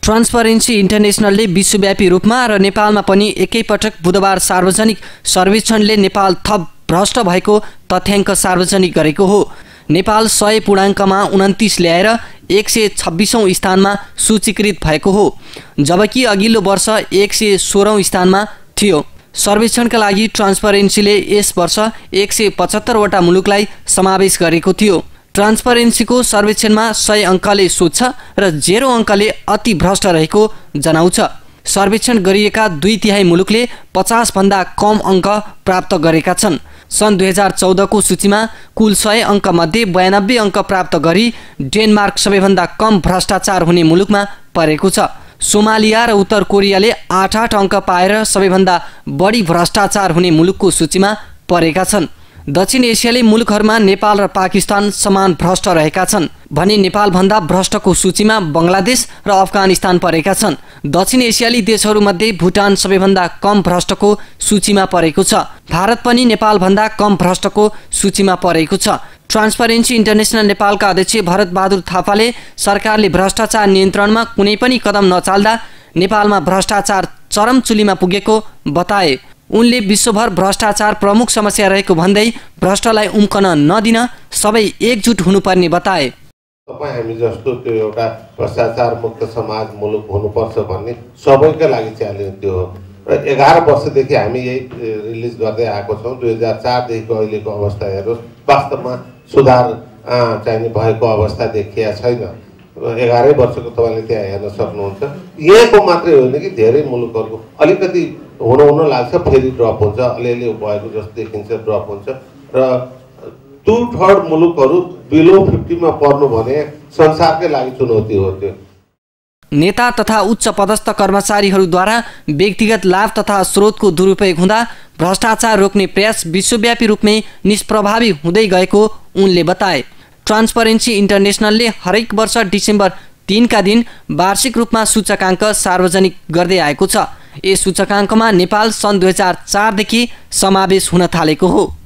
Transparency इन्टरनेसनलले विश्वव्यापी रूपमा र नेपालमा पनि एकैपटक बुधबार सार्वजनिक सर्वेक्षणले नेपाल थप भ्रष्ट भएको तथ्याङ्क सार्वजनिक गरेको हो। नेपाल 100 पूर्णाङ्कमा 29 ल्याएर 126औं स्थानमा सूचीकृत भएको हो, जबकि अघिल्लो वर्ष 116औं स्थानमा थियो। सर्वेक्षणका लागि ट्रान्सपरेन्सीले यस वर्ष 175 वटा मुलुकलाई समावेश गरेको थियो। ट्रान्सपरेन्सीको सर्वेक्षणमा 100 अङ्कले सोध्छ र 0 अङ्कले अति भ्रष्ट रहेको जनाउँछ। सर्वेक्षण गरिएका 2/3 मुलुकले 50 भन्दा कम अङ्क प्राप्त गरेका छन्। सन् 2014 को सूचीमा कुल 100 अङ्क मध्ये 92 अङ्क प्राप्त गरी डेनमार्क सबैभन्दा कम भ्रष्टाचार हुने मुलुकमा परेको छ। सोमालिया र उत्तर कोरियाले 8 अङ्क पाएर सबैभन्दा बढी भ्रष्टाचार हुने मुलुकको सूचीमा परेका छन्। दक्षिण एसियाली मुलुकहरूमा नेपाल र पाकिस्तान समान भ्रष्ट रहेका छन् भने नेपालभन्दा भ्रष्टको सूचीमा बङ्गलादेश र अफगानिस्तान परेका छन्। दक्षिण एसियाली देशहरूमध्ये भुटान सबैभन्दा कम भ्रष्टको सूचीमा परेको छ। भारत पनि नेपालभन्दा कम भ्रष्टको सूचीमा परेको छ। ट्रान्सपरेन्सी इन्टरनेसनल नेपालका अध्यक्ष भरत बहादुर थापाले सरकारले भ्रष्टाचार नियन्त्रणमा कुनै पनि कदम नचाल्दा नेपालमा भ्रष्टाचार चरम चुलीमा पुगेको बताए। उनले विश्वभर भ्रष्टाचार प्रमुख समस्या रहेको भन्दै भ्रष्टलाई उम्कन नदिन सबै एकजुट हुनुपर्ने बताए। तपाईँ हामी जस्तो त्यो एउटा भ्रष्टाचार मुक्त समाज मुलुक हुनुपर्छ भन्ने सबैका लागि च्यालेन्ज त्यो हो र 11 वर्षदेखि हामी यही रिलिज गर्दै आएको छौँ। 2004 देखिको अहिलेको अवस्था हेर्नुहोस्, वास्तवमा सुधार चाहिने भएको अवस्था देखिया छैन। 11 वर्षको तपाईँले त्यहाँ हेर्न सक्नुहुन्छ। यहीँको मात्रै होइन कि धेरै मुलुकहरूको अलिकति हुन लाग्छ, फेरि ड्रप हुन्छ, अलिअलि भएको जस्तो देखिन्छ, ड्रप हुन्छ र 2/3 मुलुकहरू बिलो 50 मा पर्नु भने संसारकै लागि चुनौती हो। त्यो नेता तथा उच्च पदस्थ कर्मचारीहरूद्वारा व्यक्तिगत लाभ तथा स्रोतको दुरुपयोग हुँदा भ्रष्टाचार रोक्ने प्रयास विश्वव्यापी रूपमै निष्प्रभावी हुँदै गएको उनले बताए। ट्रान्सपरेन्सी इन्टरनेसनलले हरेक वर्ष डिसेम्बर 3 का दिन वार्षिक रूपमा सूचकाङ्क सार्वजनिक गर्दै आएको छ। यस सूचकाङ्कमा नेपाल सन् 2004 देखि समावेश हुन थालेको हो।